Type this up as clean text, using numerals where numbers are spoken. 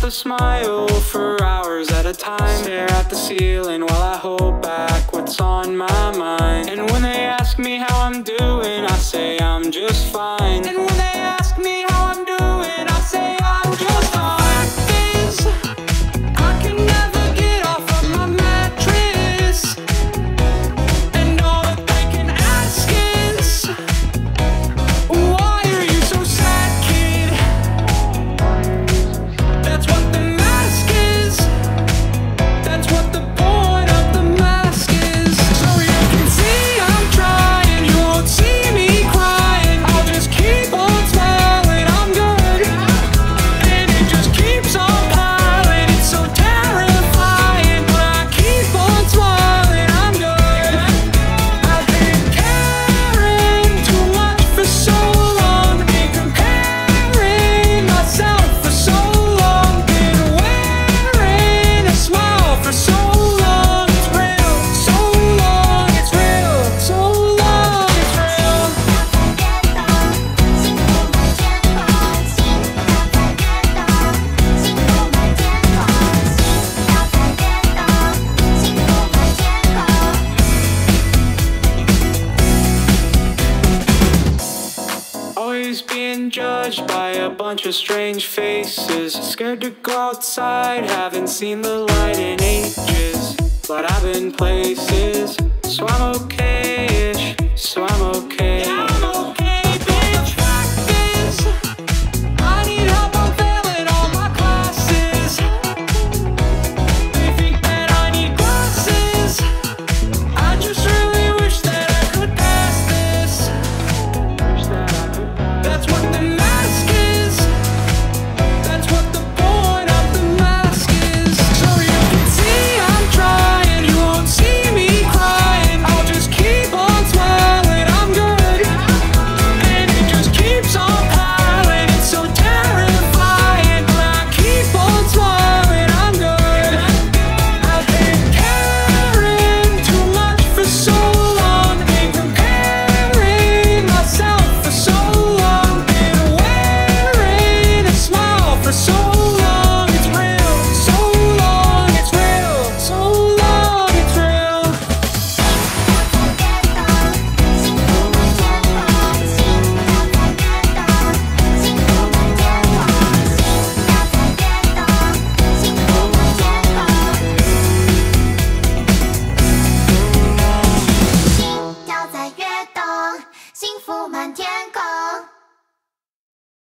a smile for hours at a time. Stare at the ceiling while I hold back what's on my mind. And when they ask me how I'm doing, I say I'm just fine. And when they ask me how I'm doing, I say I'm just fine. I can never get off of my mattress, and all that they can ask is, why are you so sad, kid? That's what the mask is. That's what the point of the mask is. So you can see I'm trying, you won't see me crying. I'll just keep on smiling, I'm good. And it just keeps on piling, it's so terrifying. But I keep on smiling, I'm good. I've been caring too much for so long, been comparing myself for so long, been wearing a smile for so long. It's real, so long, it's real, so long, it's real. Always being judged by a bunch of strange faces. Scared to go outside, haven't seen the light in ages. But I've been places, so I'm okay-ish, so I'm okay. Yeah, I'm okay, bitch. Fact is, I need help, I'm failing all my classes. They think that I need glasses. I just really wish that I could pass this. That's what the mask is. That's what the point of the mask is. So you can see I'm trying, you won't see me crying. I'll just keep on smiling, I'm good. And it just keeps on piling, it's so terrifying. But I keep on smiling, I'm good. I've been caring too much for so long, been comparing myself for so long, been wearing a smile for so long. It's real, so long, it's real, so long, it's real.